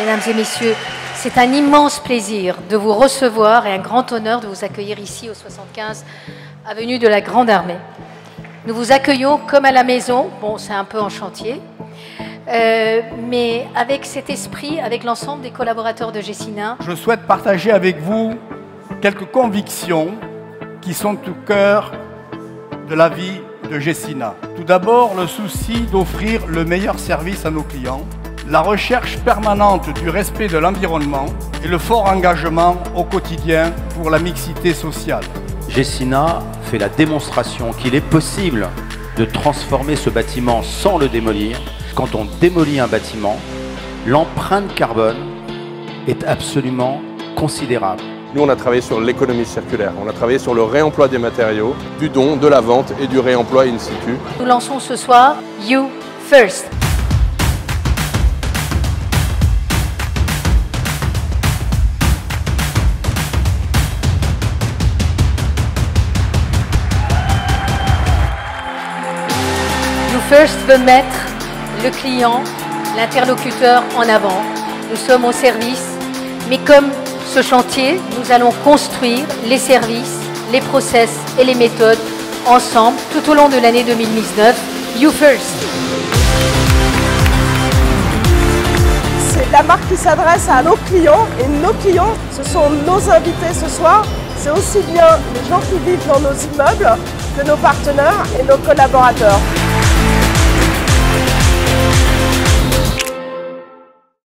Mesdames et messieurs, c'est un immense plaisir de vous recevoir et un grand honneur de vous accueillir ici au 75 avenue de la Grande Armée. Nous vous accueillons comme à la maison, bon c'est un peu en chantier, mais avec cet esprit, avec l'ensemble des collaborateurs de Gecina. Je souhaite partager avec vous quelques convictions qui sont au cœur de la vie de Gecina. Tout d'abord, le souci d'offrir le meilleur service à nos clients, la recherche permanente du respect de l'environnement et le fort engagement au quotidien pour la mixité sociale. Gecina fait la démonstration qu'il est possible de transformer ce bâtiment sans le démolir. Quand on démolit un bâtiment, l'empreinte carbone est absolument considérable. Nous, on a travaillé sur l'économie circulaire, on a travaillé sur le réemploi des matériaux, du don, de la vente et du réemploi in situ. Nous lançons ce soir You First. You First veut mettre le client, l'interlocuteur en avant. Nous sommes au service, mais comme ce chantier, nous allons construire les services, les process et les méthodes ensemble tout au long de l'année 2019. You First. C'est la marque qui s'adresse à nos clients et nos clients, ce sont nos invités ce soir. C'est aussi bien les gens qui vivent dans nos immeubles que nos partenaires et nos collaborateurs.